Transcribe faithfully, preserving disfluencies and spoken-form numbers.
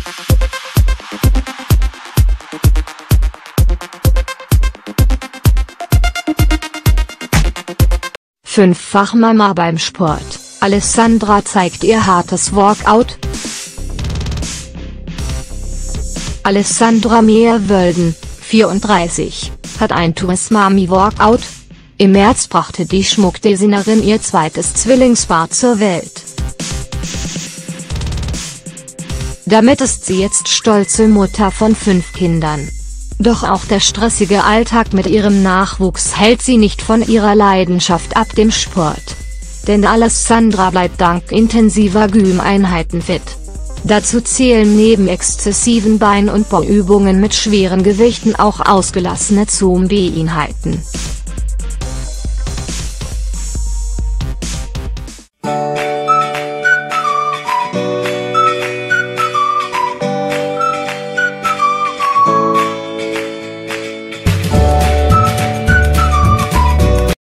Fünffach Mama beim Sport, Alessandra zeigt ihr hartes Workout. Alessandra Meerwölden, vierunddreißig, hat ein Tours Mami Workout. Im März brachte die Schmuckdesignerin ihr zweites Zwillingspaar zur Welt. Damit ist sie jetzt stolze Mutter von fünf Kindern. Doch auch der stressige Alltag mit ihrem Nachwuchs hält sie nicht von ihrer Leidenschaft ab, dem Sport. Denn Alessandra bleibt dank intensiver Gym-Einheiten fit. Dazu zählen neben exzessiven Bein- und Bauübungen mit schweren Gewichten auch ausgelassene Zombie-Einheiten.